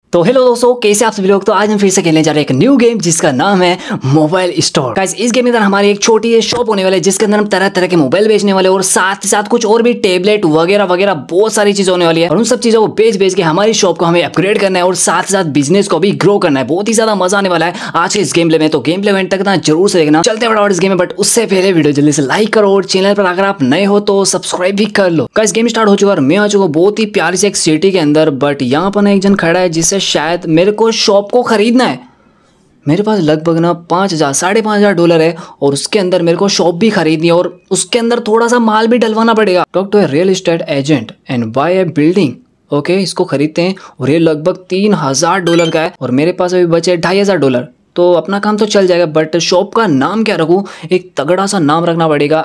तो हेलो दोस्तों, कैसे आप सभी लोग। तो आज हम फिर से खेलने जा रहे हैं एक न्यू गेम जिसका नाम है मोबाइल स्टोर। गाइस, इस गेम के अंदर हमारी एक छोटी शॉप होने वाली है जिसके अंदर हम तरह तरह के मोबाइल बेचने वाले और साथ ही साथ कुछ और भी टैबलेट वगैरह वगैरह बहुत सारी चीजें होने वाली है और उन सब चीजों को बेच के हमारी शॉप को हमें अपग्रेड करना है और साथ ही साथ बिजनेस को भी ग्रो करना है। बहुत ही ज्यादा मजा आने वाला है आज के इस गेम प्ले में। तो गेम प्ले एंड तक ना जरूर से देखना। चलते हैं फटाफट इस गेम में, बट उससे पहले वीडियो जल्दी से लाइक करो और चैनल पर अगर आप नए हो तो सब्सक्राइब भी कर लो। गाइस, गेम स्टार्ट हो चुका है। मैं आ चुका बहुत ही प्यारी सी एक सिटी के अंदर, बट यहाँ पर ना एक जन खड़ा है जिससे शायद मेरे को शॉप को खरीदना है। मेरे पास लगभग ना $5,000 है और उसके अंदर मेरे को शॉप भी खरीदनी है और उसके अंदर थोड़ा सा माल भी डलवाना पड़ेगा। Talk to a real estate agent and buy a building. Okay, इसको खरीदते हैं और ये लगभग $3,000 का है और मेरे पास अभी बचे $2,500। तो अपना काम तो चल जाएगा, बट शॉप का नाम क्या रखूँ? एक तगड़ा सा नाम रखना पड़ेगा।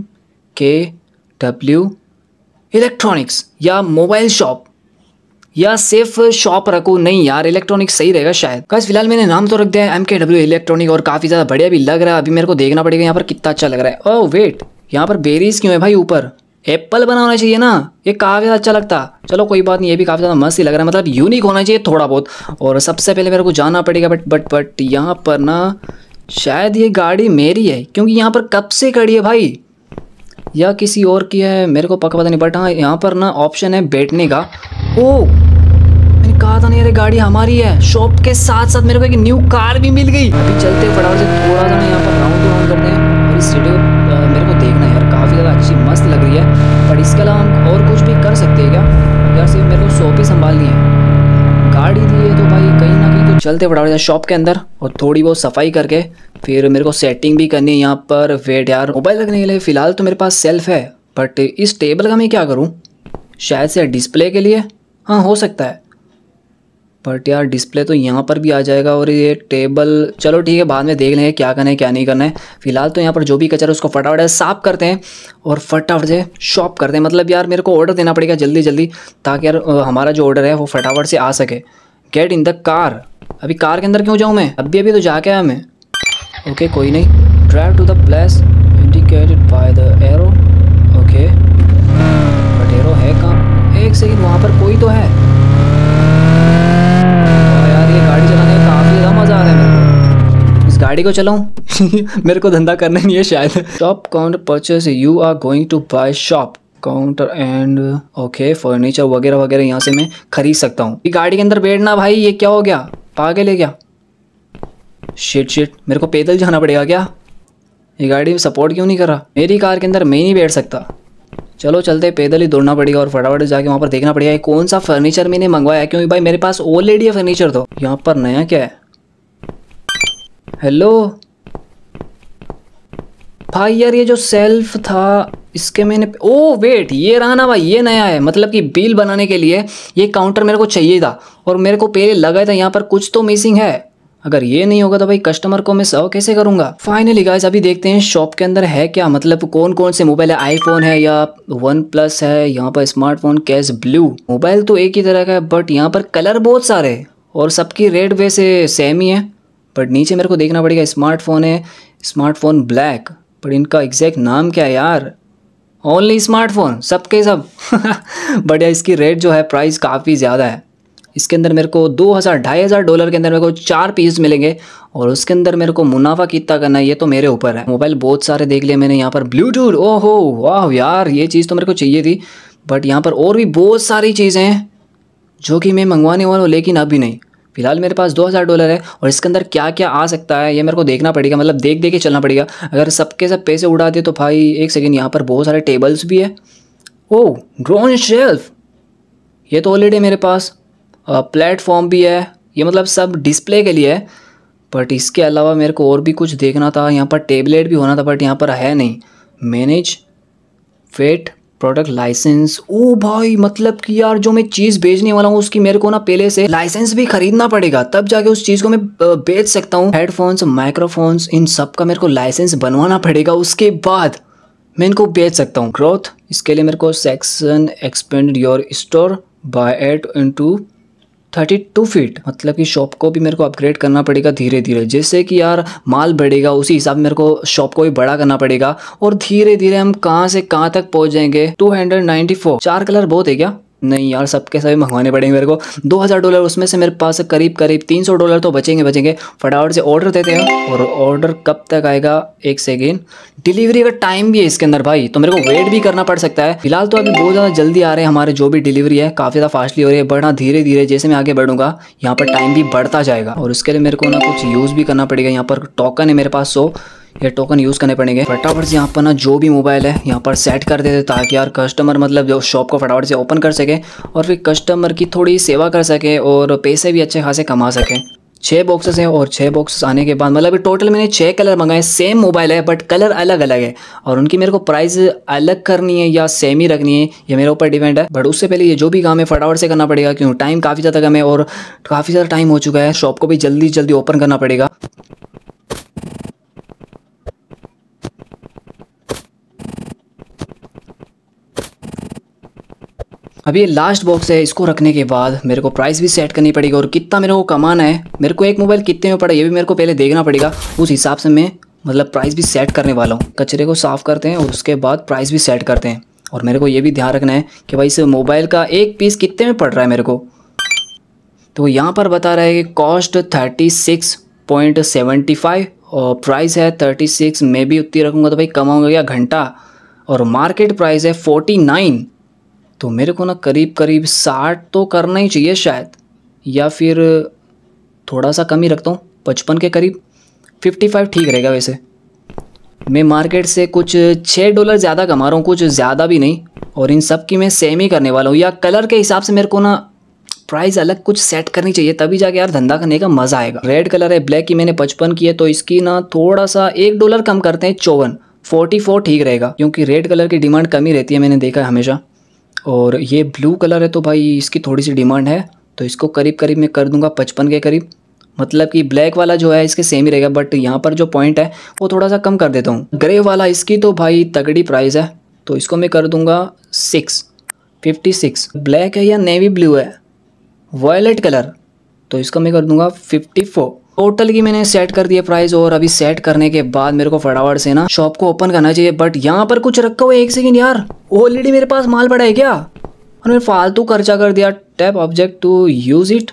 MKW इलेक्ट्रॉनिक्स या मोबाइल शॉप या सिर्फ शॉप रखूँ? नहीं यार, इलेक्ट्रॉनिक्स सही रहेगा शायद। गाइस, फिलहाल मैंने नाम तो रख दिया है MKW इलेक्ट्रॉनिक और काफ़ी ज़्यादा बढ़िया भी लग रहा है। अभी मेरे को देखना पड़ेगा यहाँ पर कितना अच्छा लग रहा है। ओह वेट, यहाँ पर बेरीज क्यों है भाई? ऊपर एप्पल बना होना चाहिए ना, ये काफ़ी ज़्यादा अच्छा लगता। चलो कोई बात नहीं, ये भी काफ़ी ज़्यादा मस्त ही लग रहा है, मतलब यूनिक होना चाहिए थोड़ा बहुत। और सबसे पहले मेरे को जाना पड़ेगा, बट यहाँ पर ना शायद ये गाड़ी मेरी है क्योंकि यहाँ पर कब से खड़ी है भाई, या किसी और की है मेरे को पक्का पता नहीं। बट हाँ, यहाँ पर ना ऑप्शन है बैठने का। ओ, मैंने कहा था ना यार, गाड़ी हमारी है। शॉप के साथ साथ मेरे को एक न्यू कार भी मिल गई। अभी चलते हैं फटाफट से, थोड़ा सा ना यहाँ पर राउंड करते हैं और इस सिटी को मेरे को देखना है यार, काफ़ी ज़्यादा अच्छी मस्त लग रही है। बट इसके अलावा हम और कुछ भी कर सकते हैं क्या? यार सिर्फ मेरे को शॉप ही संभालनी है। गाड़ी दी है तो भाई कहीं ना कहीं तो चलते फटाफट शॉप के अंदर और थोड़ी बहुत सफाई करके फिर मेरे को सेटिंग भी करनी है यहाँ पर। वेट यार, मोबाइल रखने के लिए फ़िलहाल तो मेरे पास सेल्फ है, बट इस टेबल का मैं क्या करूँ? शायद से डिस्प्ले के लिए हाँ हो सकता है, बट यार डिस्प्ले तो यहाँ पर भी आ जाएगा और ये टेबल चलो ठीक है, बाद में देख लेंगे क्या करना है क्या नहीं करना है। फिलहाल तो यहाँ पर जो भी कचरा उसको फटाफट साफ करते हैं और फटाफट से शॉप करते हैं। मतलब यार मेरे को ऑर्डर देना पड़ेगा जल्दी जल्दी ताकि यार हमारा जो ऑर्डर है वो फटाफट से आ सके। Get in the car. अभी कार के अंदर क्यों जाऊँ मैं? अभी तो जाके आया मैं। ओके कोई नहीं। Drive to the place indicated by the arrow. Okay, but arrow है कहाँ? एक सेकेंड, वहाँ पर कोई तो है यार। ये गाड़ी चलाने में काफ़ी ज़्यादा मज़ा आ रहा है मेरे को। इस गाड़ी को चलाऊँ? मेरे को धंधा करना नहीं है शायद। Shop counter purchase, you are going to buy shop counter and okay furniture वगैरह वगैरह यहाँ से मैं खरीद सकता हूँ। ये गाड़ी के अंदर बैठना भाई, ये क्या हो गया? पागल है क्या? शिट, मेरे को पैदल जाना पड़ेगा क्या? ये गाड़ी में सपोर्ट क्यों नहीं कर रहा? मेरी कार के अंदर मैं नहीं बैठ सकता। चलो चलते, पैदल ही दौड़ना पड़ेगा और फटाफट जाके वहाँ पर देखना पड़ेगा कौन सा फर्नीचर मैंने मंगवाया है, क्योंकि भाई मेरे पास ऑलरेडी है फर्नीचर। तो यहाँ पर नया क्या है? हेलो भाई, यार ये जो सेल्फ था इसके मैंने ओ वेट, ये रहा ना भाई, ये नया है। मतलब कि बिल बनाने के लिए ये काउंटर मेरे को चाहिए था और मेरे को पहले लगा था यहाँ पर कुछ तो मिसिंग है। अगर ये नहीं होगा तो भाई कस्टमर को मैं सर्व कैसे करूंगा? फाइनली गाइस, अभी देखते हैं शॉप के अंदर है क्या, मतलब कौन कौन से मोबाइल है। आईफोन है या OnePlus है, यहाँ पर स्मार्टफोन कैश ब्लू। मोबाइल तो एक ही तरह का है बट यहाँ पर कलर बहुत सारे हैं और सबकी रेट वैसे सेम ही है। बट नीचे मेरे को देखना पड़ेगा। स्मार्टफोन है, स्मार्टफोन ब्लैक, बट इनका एग्जैक्ट नाम क्या है यार? ओनली स्मार्टफोन, सबके सब। बट यार इसकी रेट जो है प्राइस काफ़ी ज़्यादा है। इसके अंदर मेरे को $2,000-$2,500 के अंदर मेरे को 4 पीस मिलेंगे और उसके अंदर मेरे को मुनाफा कितना करना है ये तो मेरे ऊपर है। मोबाइल बहुत सारे देख लिए मैंने। यहाँ पर ब्लूटूथ, ओहो वाह यार, ये चीज़ तो मेरे को चाहिए थी। बट यहाँ पर और भी बहुत सारी चीज़ें हैं जो कि मैं मंगवाने वाला हूँ, लेकिन अभी नहीं। फिलहाल मेरे पास $2,000 है और इसके अंदर क्या क्या आ सकता है ये मेरे को देखना पड़ेगा, मतलब देख के चलना पड़ेगा। अगर सबके सब पैसे उड़ा दे तो भाई एक सेकेंड, यहाँ पर बहुत सारे टेबल्स भी है। ओह ड्रोन शेल्फ, ये तो ऑलरेडी मेरे पास। प्लेटफॉर्म भी है, ये मतलब सब डिस्प्ले के लिए है। बट इसके अलावा मेरे को और भी कुछ देखना था। यहाँ पर टेबलेट भी होना था बट यहाँ पर है नहीं। Manage wet product license. ओ भाई, मतलब कि यार जो मैं चीज़ बेचने वाला हूँ उसकी मेरे को ना पहले से लाइसेंस भी खरीदना पड़ेगा, तब जाके उस चीज़ को मैं बेच सकता हूँ। हेडफोन्स, माइक्रोफोन्स, इन सब का मेरे को लाइसेंस बनवाना पड़ेगा, उसके बाद मैं इनको बेच सकता हूँ। ग्रोथ, इसके लिए मेरे को section expand your store by 8 into 32 feet, मतलब कि शॉप को भी मेरे को अपग्रेड करना पड़ेगा धीरे धीरे। जैसे कि यार माल बढ़ेगा उसी हिसाब से मेरे को शॉप को भी बड़ा करना पड़ेगा और धीरे धीरे हम कहाँ से कहाँ तक पहुँच जाएंगे। 294, 4 कलर बहुत है क्या? नहीं यार, सबके सभी मंगवाने पड़ेंगे मेरे को। $2000 उसमें से मेरे पास करीब करीब $300 तो बचेंगे। फटाफट से ऑर्डर देते हैं। और ऑर्डर कब तक आएगा, एक सेकेंड। डिलीवरी का टाइम भी है इसके अंदर भाई, तो मेरे को वेट भी करना पड़ सकता है। फिलहाल तो अभी बहुत ज़्यादा जल्दी आ रहे हैं हमारे जो भी डिलीवरी है, काफ़ी ज़्यादा फास्टली हो रही है। बट हाँ, धीरे धीरे जैसे मैं आगे बढ़ूंगा यहाँ पर टाइम भी बढ़ता जाएगा। और उसके लिए मेरे को ना कुछ यूज़ भी करना पड़ेगा। यहाँ पर टोकन है मेरे पास, सो ये टोकन यूज़ करने पड़ेंगे। फटाफट से यहाँ पर ना जो भी मोबाइल है यहाँ पर सेट कर देते, ताकि यार कस्टमर मतलब जो शॉप को फटाफट से ओपन कर सके और फिर कस्टमर की थोड़ी सेवा कर सके और पैसे भी अच्छे खासे कमा सके। 6 बॉक्सेस हैं और 6 बॉक्सेस आने के बाद मतलब टोटल मैंने 6 कलर मंगाए। सेम मोबाइल है बट कलर अलग अलग है, और उनकी मेरे को प्राइस अलग करनी है या सेम ही रखनी है, ये मेरे ऊपर डिपेंड है। बट उससे पहले ये जो भी काम है फटाफट से करना पड़ेगा, क्योंकि टाइम काफ़ी ज़्यादा कम है और काफ़ी ज़्यादा टाइम हो चुका है। शॉप को भी जल्दी जल्दी ओपन करना पड़ेगा। अभी ये लास्ट बॉक्स है, इसको रखने के बाद मेरे को प्राइस भी सेट करनी पड़ेगी और कितना मेरे को कमाना है, मेरे को एक मोबाइल कितने में पड़ा ये भी मेरे को पहले देखना पड़ेगा। उस हिसाब से मैं मतलब प्राइस भी सेट करने वाला हूँ। कचरे को साफ़ करते हैं और उसके बाद प्राइस भी सेट करते हैं। और मेरे को ये भी ध्यान रखना है कि भाई इस मोबाइल का एक पीस कितने में पड़ रहा है मेरे को। तो यहाँ पर बता रहा है कि कॉस्ट 36.75 और प्राइस है 36। मैं भी उतनी रखूँगा तो भाई कमाऊँगा क्या घंटा। और मार्केट प्राइस है 49। तो मेरे को ना करीब करीब 60 तो करना ही चाहिए शायद, या फिर थोड़ा सा कम ही रखता हूँ 55 के करीब। 55 ठीक रहेगा। वैसे मैं मार्केट से कुछ $6 ज़्यादा कमा रहा हूँ, कुछ ज़्यादा भी नहीं। और इन सब की मैं सेम ही करने वाला हूँ, या कलर के हिसाब से मेरे को ना प्राइस अलग कुछ सेट करनी चाहिए, तभी जाके यार धंधा करने का मज़ा आएगा। रेड कलर है, ब्लैक की मैंने 55 की है, तो इसकी ना थोड़ा सा $1 कम करते हैं 54। 44 ठीक रहेगा, क्योंकि रेड कलर की डिमांड कम ही रहती है, मैंने देखा है हमेशा। और ये ब्लू कलर है तो भाई इसकी थोड़ी सी डिमांड है, तो इसको करीब करीब मैं कर दूंगा 55 के करीब। मतलब कि ब्लैक वाला जो है इसके सेम ही रहेगा, बट यहाँ पर जो पॉइंट है वो थोड़ा सा कम कर देता हूँ। ग्रे वाला इसकी तो भाई तगड़ी प्राइस है, तो इसको मैं कर दूंगा 56। ब्लैक है या नेवी ब्लू है, वायलेट कलर, तो इसका मैं कर दूंगा 54। टोटल की मैंने सेट कर दिया प्राइस। और अभी सेट करने के बाद मेरे को फटाफट से ना शॉप को ओपन करना चाहिए। बट यहाँ पर कुछ रखा हुआ है, एक सेकंड यार, ऑलरेडी मेरे पास माल पड़ा है क्या? और मैं फालतू खर्चा कर दिया। Tap object to use it.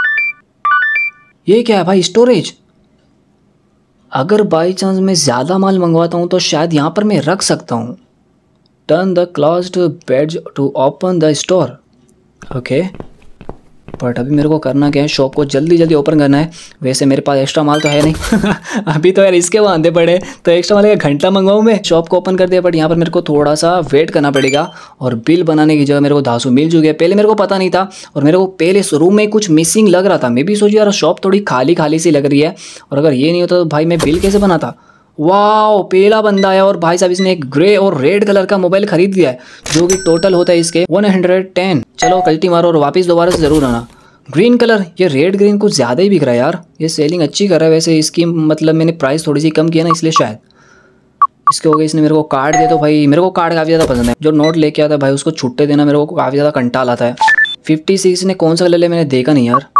ये क्या है भाई, स्टोरेज। अगर बाई चांस मैं ज़्यादा माल मंगवाता हूँ तो शायद यहाँ पर मैं रख सकता हूँ। Turn the closed page to open the store. Okay, but अभी मेरे को करना क्या है, शॉप को जल्दी जल्दी ओपन करना है। वैसे मेरे पास एक्स्ट्रा माल तो है नहीं अभी तो यार इसके बांधे पड़े, तो एक्स्ट्रा माल का घंटा मंगवाऊँ मैं। शॉप को ओपन कर दिया, बट यहाँ पर मेरे को थोड़ा सा वेट करना पड़ेगा। और बिल बनाने की जगह मेरे को धासु मिल चुकी है। पहले मेरे को पता नहीं था, और मेरे को पहले शुरू में कुछ मिसिंग लग रहा था। मैं भी सोची यार शॉप थोड़ी खाली खाली सी लग रही है, और अगर ये नहीं होता तो भाई मैं बिल कैसे बनाता। वाह, पहला बंदा है और भाई साहब इसने एक ग्रे और रेड कलर का मोबाइल खरीद लिया है, जो कि टोटल होता है इसके 110। चलो कल्टी मारो और वापस दोबारा से ज़रूर आना। ग्रीन कलर, ये रेड ग्रीन कुछ ज़्यादा ही बिक रहा है यार, ये सेलिंग अच्छी कर रहा है। वैसे इसकी मतलब मैंने प्राइस थोड़ी सी कम किया ना, इसलिए शायद इसके हो गए। इसने मेरे को कार्ड दिया, तो भाई मेरे को कार्ड काफ़ी ज़्यादा पसंद है। जो नोट लेके आता है भाई उसको छुट्टे देना मेरे को काफ़ी ज़्यादा कंटाल आता है। 56 ने कौन सा कलर लिया मैंने देखा नहीं यार।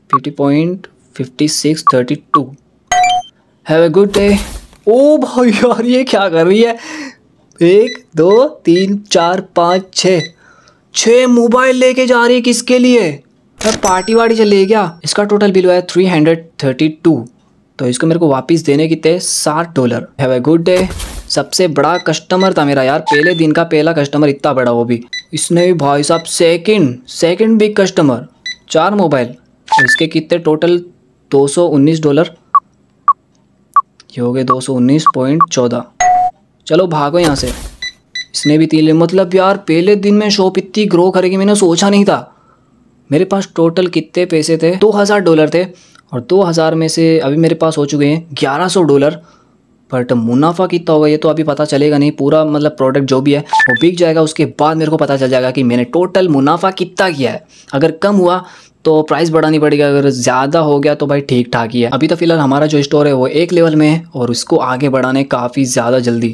50.56 32। Have a good day. ओ भाई यार ये क्या कर रही है, 1 2 3 4 5 6 मोबाइल लेके जा रही है। किसके लिए यार, पार्टी वार्टी चल क्या? इसका टोटल बिल हुआ है 332, तो इसको मेरे को वापस देने कितने $60। Have a good day. सबसे बड़ा कस्टमर था मेरा यार, पहले दिन का पहला कस्टमर, इतना बड़ा वो भी। इसने भी भाई साहब सेकंड बिग कस्टमर, 4 मोबाइल। तो इसके कितने टोटल $219, ये हो गए 219.14। चलो भागो यहाँ से। इसने भी 3 मतलब यार पहले दिन में शॉप इतनी ग्रो करेगी मैंने सोचा नहीं था। मेरे पास टोटल कितने पैसे थे, $2000 थे, और 2000 में से अभी मेरे पास हो चुके हैं $1100। बट मुनाफा कितना होगा ये तो अभी पता चलेगा नहीं। पूरा मतलब प्रोडक्ट जो भी है वो बिक जाएगा, उसके बाद मेरे को पता चल जाएगा कि मैंने टोटल मुनाफा कितना किया है। अगर कम हुआ तो प्राइस बढ़ानी पड़ेगी, अगर ज़्यादा हो गया तो भाई ठीक ठाक ही है। अभी तो फिलहाल हमारा जो स्टोर है वो एक लेवल में है, और उसको आगे बढ़ाने काफ़ी ज़्यादा जल्दी।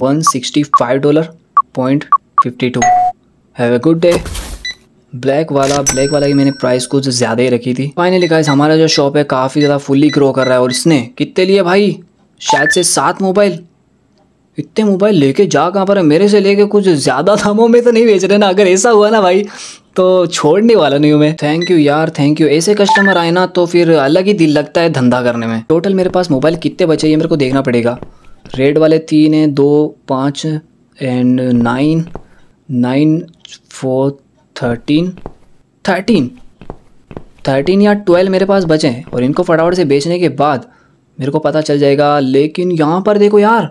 $165.52। Have a good day. Black वाला की मैंने प्राइस कुछ ज़्यादा ही रखी थी। फाइनली गाइस हमारा जो शॉप है काफ़ी ज़्यादा फुल्ली ग्रो कर रहा है, और इसने कितने लिए भाई, शायद से 7 मोबाइल। इतने मोबाइल लेके जा कहाँ पर है? मेरे से लेके कुछ ज़्यादा दामों में तो नहीं बेच रहे ना? अगर ऐसा हुआ ना भाई तो छोड़ने वाला नहीं हूँ मैं। थैंक यू यार, थैंक यू। ऐसे कस्टमर आए ना तो फिर अलग ही दिल लगता है धंधा करने में। टोटल मेरे पास मोबाइल कितने बचे ये मेरे को देखना पड़ेगा। रेड वाले 3 हैं, 2, 5 एंड 9, 9, 4, 13 या 12 मेरे पास बचे हैं और इनको फटाफट से बेचने के बाद मेरे को पता चल जाएगा। लेकिन यहाँ पर देखो यार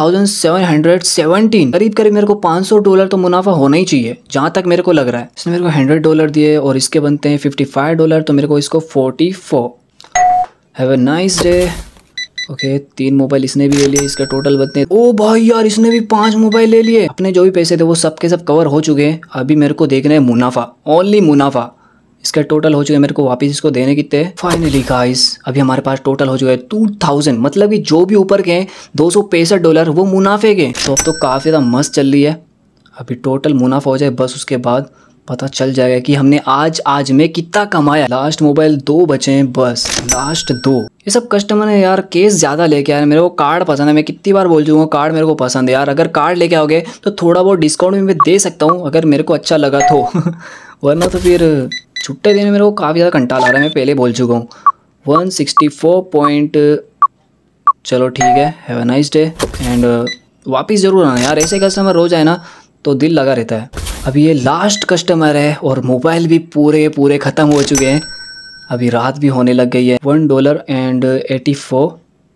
1717, करीब करीब मेरे को $500 तो मुनाफा होना ही चाहिए जहाँ तक मेरे को लग रहा है। इसने मेरे को $100 दिए और इसके बनते हैं $55, तो मेरे को इसको 44। Have a nice day. Okay 3 mobile इसने भी ले लिए, इसका टोटल बनते हैं। ओ भाई यार इसने भी 5 मोबाइल ले लिए। अपने जो भी पैसे थे वो सब के सब कवर हो चुके हैं। अभी मेरे को देखना है मुनाफा, ओनली मुनाफा। इसका टोटल हो चुका है, मेरे को वापस इसको देने कितने। फाइनली गाइस अभी हमारे पास टोटल हो चुका है 2000, मतलब कि जो भी ऊपर के हैं $265 वो मुनाफे के। तो अब तो काफ़ी ज़्यादा मस्त चल रही है। अभी टोटल मुनाफा हो जाए बस, उसके बाद पता चल जाएगा कि हमने आज में कितना कमाया। लास्ट मोबाइल 2 बचे हैं बस, लास्ट 2। ये सब कस्टमर है यार केस ज़्यादा लेके आए। मेरे को कार्ड पसंद है, मैं कितनी बार बोल चुका हूँ कार्ड मेरे को पसंद है यार। अगर कार्ड लेके आओगे तो थोड़ा बहुत डिस्काउंट भी मैं दे सकता हूँ अगर मेरे को अच्छा लगा तो वरना तो फिर छुट्टे देने मेरे को काफ़ी ज़्यादा कंटाल आ रहा है, मैं पहले बोल चुका हूँ। 164 पॉइंट। चलो ठीक है, have a nice day and वापस ज़रूर आना यार। ऐसे कस्टमर रोज आए ना तो दिल लगा रहता है। अभी ये लास्ट कस्टमर है और मोबाइल भी पूरे ख़त्म हो चुके हैं। अभी रात भी होने लग गई है। $1.84।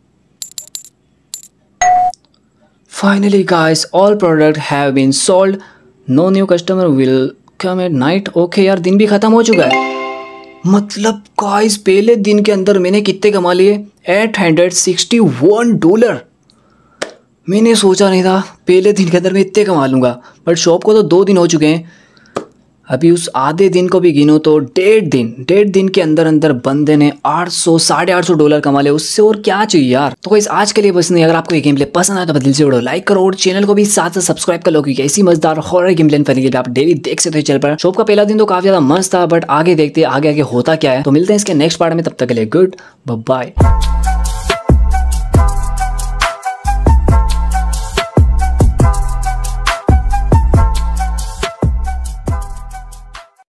Finally guys all product have been sold, no new customer will come at night. Okay यार दिन भी ख़त्म हो चुका है। मतलब गाइस पहले दिन के अंदर मैंने कितने कमा लिए? $861। मैंने सोचा नहीं था पहले दिन के अंदर मैं इतने कमा लूँगा, बट शॉप को तो 2 दिन हो चुके हैं। अभी उस आधे दिन को भी गिनो तो 1.5 दिन के अंदर बंदे ने $800-850 कमा लिया। उससे और क्या चाहिए यार। तो गाइस आज के लिए बस नहीं। अगर आपको ये गेम प्ले पसंद आया तो दिल से वीडियो लाइक करो और चैनल को भी साथ सब्सक्राइब कर लो, क्योंकि ऐसी मजेदार हॉरर गेम प्ले करने के लिए आप डेली देख सकते हो चैनल पर। शॉप का पहला दिन तो काफी ज्यादा मस्त था, बट आगे देखते आगे होता क्या है। तो मिलते हैं इसके नेक्स्ट पार्ट में, तब तक के लिए गुड बाय।